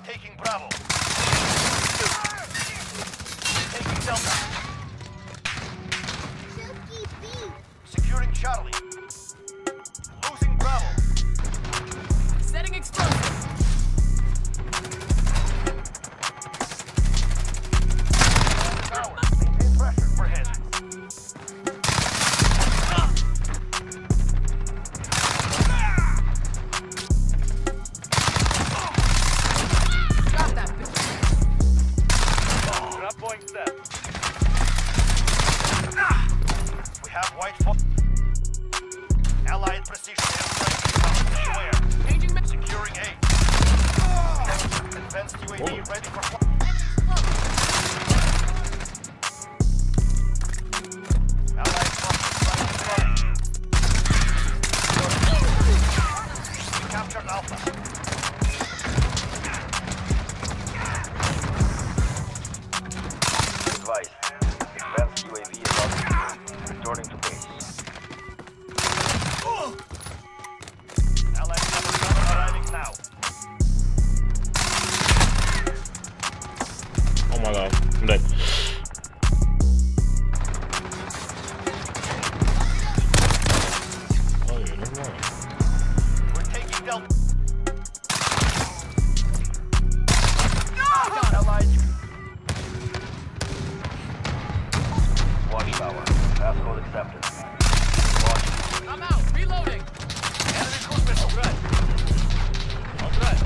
taking Bravo. Taking Delta. Securing Charlie. Losing Bravo. Setting explosives. Tower. Maintain pressure. We're hit. Got that bitch. Drop point set. We have white fort. Allied precision airstrike. Square. Changing map. Securing A. Advanced UAV ready for flight. Allied forces flying front. We captured Alpha. Advice. Advanced UAV is on the returning to base. Allied number 7 arriving now. Oh my god, I'm dead. Oh yeah, never mind. We're taking Delta. Allied. Watchtower. Passcode accepted. Watch. I'm out. Reloading. Enemy cruise missile. Good. All good.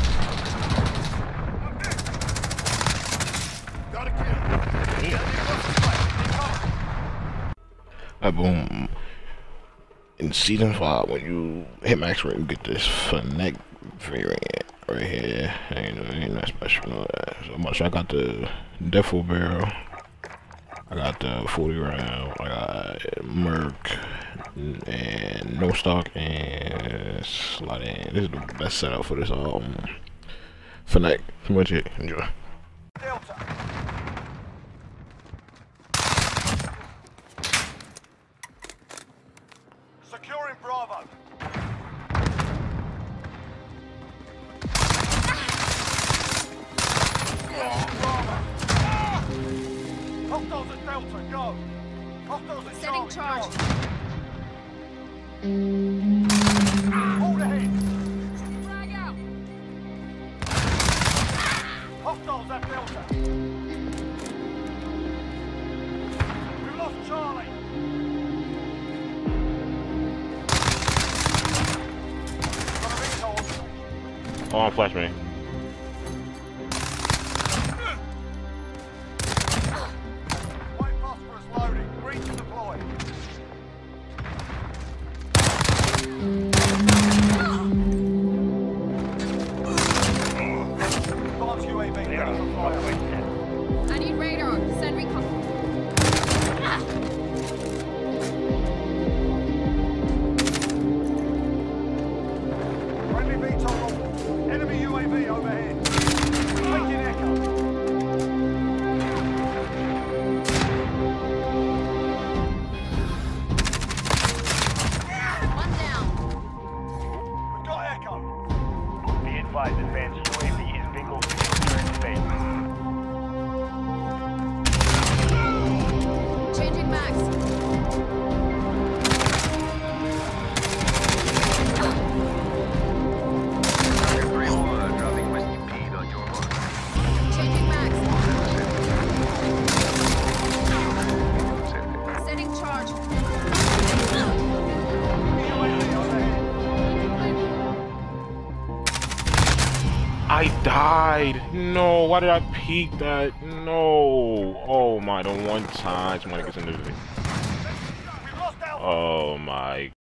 Got a kill. Enemy cruise fire. Take cover. Boom. In season 5, when you hit max rate, you get this Fennec variant right here. Ain't that special, no that. So much. I got the Defo barrel. I got the 40 round. I got Merc and no stock and slide in. This is the best setup for this Fennec. Pretty much it. Enjoy. Delta. Securing Bravo. Hostiles at Delta, go! Hostiles at Setting Charlie, charge. go! Hold ahead! Flag out. Hostiles at Delta! We've lost Charlie! Got a recall. Oh, I'm flash me. White phosphorus loading. Green to deploy. Launch UAV ready for fire. I need radar. Send recon. Friendly VTOL. Enemy UAV overhead. Taking Echo. One down. We've got Echo. Be advised, advanced UAV is bingo secure in space. Changing max. Dropping Whiskey Pete on your mark. Changing max. Setting charge. UAV overhead. I died. No, why did I peek that? No. Oh my, the one time someone gets into the. We've lost Alpha. Oh my